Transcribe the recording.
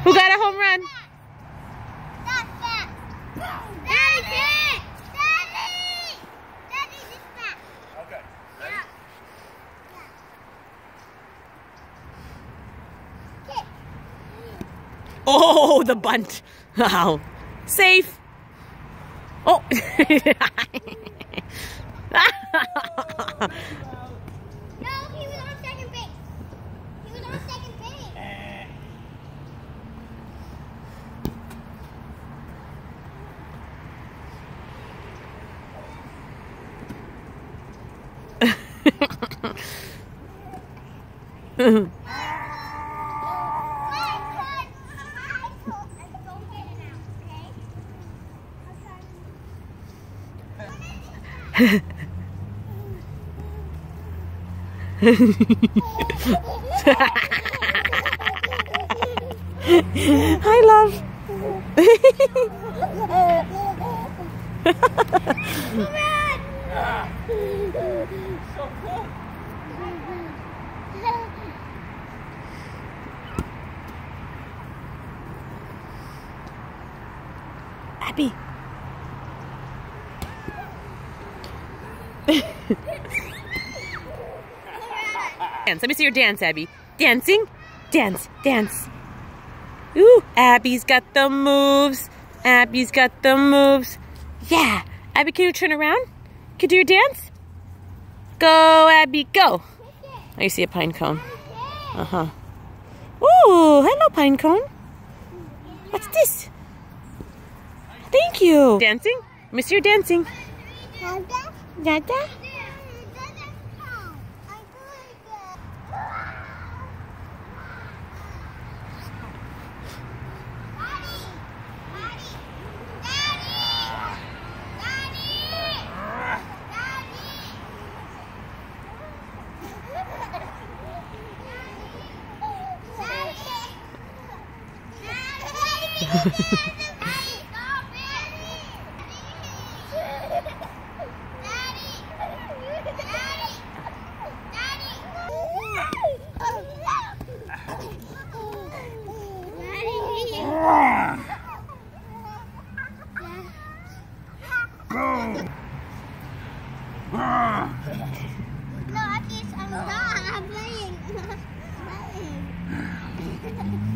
Who got a home run? Oh, the bunt. Wow. Safe. Oh. No, he was on second base. He was on second base. Hi, love. So cool. Abby. Dance. Let me see your dance, Abby. Dancing. Dance. Dance. Ooh, Abby's got the moves. Abby's got the moves. Yeah. Abby, can you turn around? Can you do your dance? Go, Abby, go. I see a pine cone. Uh-huh. Ooh, hello, pine cone. What's this? Thank you. Dancing? Miss your dancing. Dada? No, I'm playing.